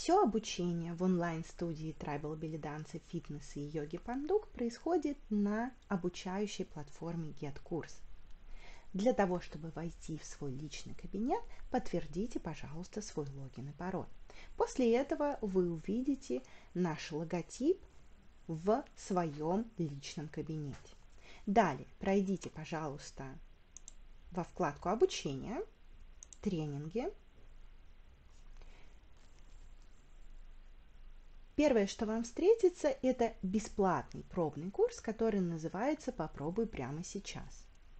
Все обучение в онлайн-студии Tribal Belly Dance, фитнеса и йоги Пандук происходит на обучающей платформе GetCourse. Для того, чтобы войти в свой личный кабинет, подтвердите, пожалуйста, свой логин и пароль. После этого вы увидите наш логотип в своем личном кабинете. Далее пройдите, пожалуйста, во вкладку «Обучение», «Тренинги». Первое, что вам встретится, это бесплатный пробный курс, который называется «Попробуй прямо сейчас».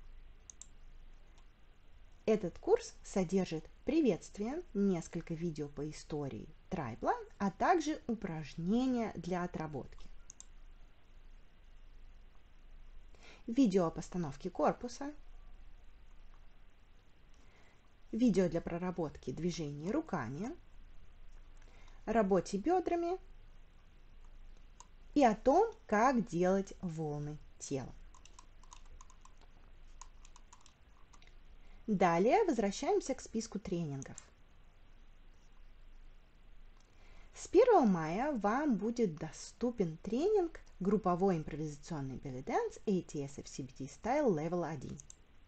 Этот курс содержит приветствие, несколько видео по истории трайбла, а также упражнения для отработки. Видео о постановке корпуса, видео для проработки движений руками, работе бедрами и о том, как делать волны тела. Далее возвращаемся к списку тренингов. С 1 мая вам будет доступен тренинг групповой импровизационный belly dance ATS FCBT Style Level 1,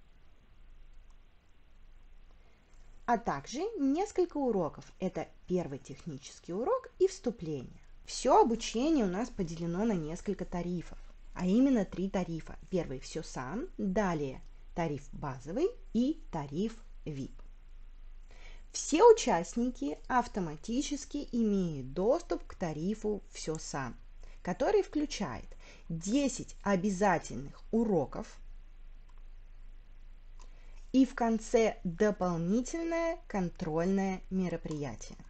а также несколько уроков. Это первый технический урок и вступление. Все обучение у нас поделено на несколько тарифов, а именно 3 тарифа. Первый – все сам, далее тариф базовый и тариф VIP. Все участники автоматически имеют доступ к тарифу «Все сам», который включает 10 обязательных уроков и в конце дополнительное контрольное мероприятие.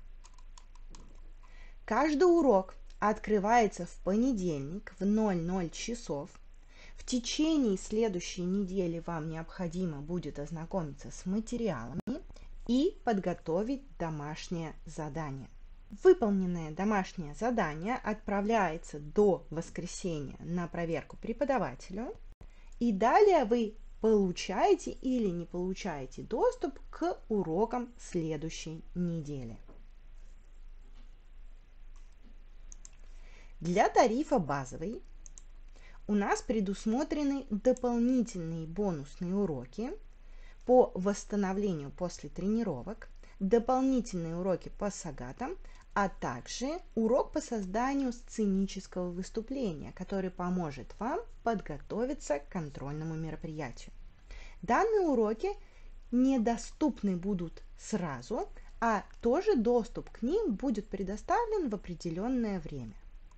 Каждый урок открывается в понедельник в 00 часов. В течение следующей недели вам необходимо будет ознакомиться с материалами и подготовить домашнее задание. Выполненное домашнее задание отправляется до воскресенья на проверку преподавателю, и далее вы получаете или не получаете доступ к урокам следующей недели. Для тарифа базовый у нас предусмотрены дополнительные бонусные уроки по восстановлению после тренировок, дополнительные уроки по сагатам, а также урок по созданию сценического выступления, который поможет вам подготовиться к контрольному мероприятию. Данные уроки недоступны будут сразу, а тоже доступ к ним будет предоставлен в определенное время.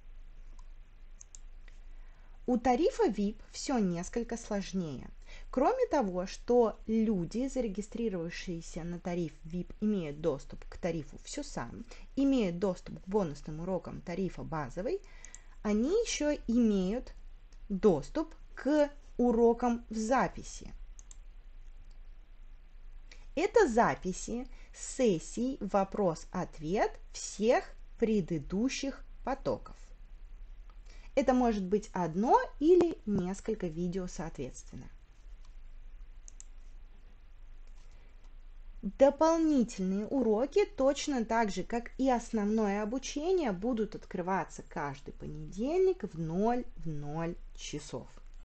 У тарифа VIP все несколько сложнее. Кроме того, что люди, зарегистрировавшиеся на тариф VIP, имеют доступ к тарифу «Все сам», имеют доступ к бонусным урокам тарифа базовый, они еще имеют доступ к урокам в записи. Это записи сессий вопрос-ответ всех предыдущих потоков. Это может быть одно или несколько видео соответственно. Дополнительные уроки, точно так же, как и основное обучение, будут открываться каждый понедельник в 00 часов.